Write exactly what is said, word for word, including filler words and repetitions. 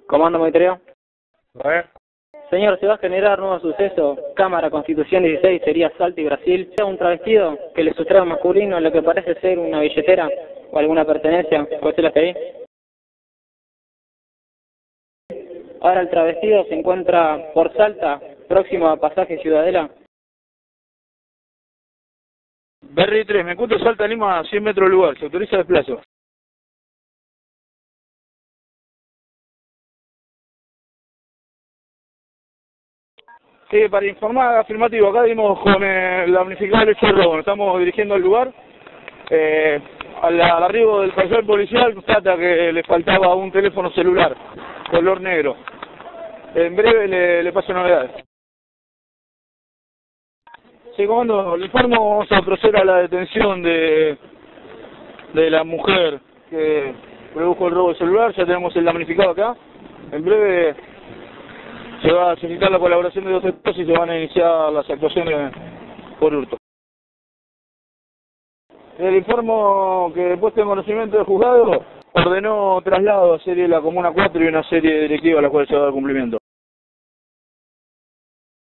Comando monitoreo. A ver. Señor, se va a generar nuevo suceso. Cámara Constitución dieciséis, sería Salta y Brasil. Un travestido que le sustrae masculino en lo que parece ser una billetera o alguna pertenencia. ¿Puede ser la pedí? Ahora el travestido se encuentra por Salta, próximo a Pasaje Ciudadela. Berry tres, me encuentro Salta Lima a cien metros del lugar. ¿Se autoriza desplazo? Sí, para informar, afirmativo, acá dimos con el damnificado el hecho de robo, nos estamos dirigiendo al lugar. Eh, al, al arribo del personal policial constata que le faltaba un teléfono celular, color negro. En breve le, le paso novedades. Sí, comando, le informo, vamos a proceder a la detención de, de la mujer que produjo el robo del celular, ya tenemos el damnificado acá. En breve se va a solicitar la colaboración de dos testigos y se van a iniciar las actuaciones por hurto. Le informo que puesto en conocimiento del juzgado ordenó traslado a serie de la Comuna cuatro y una serie directiva a la cual se va a dar cumplimiento.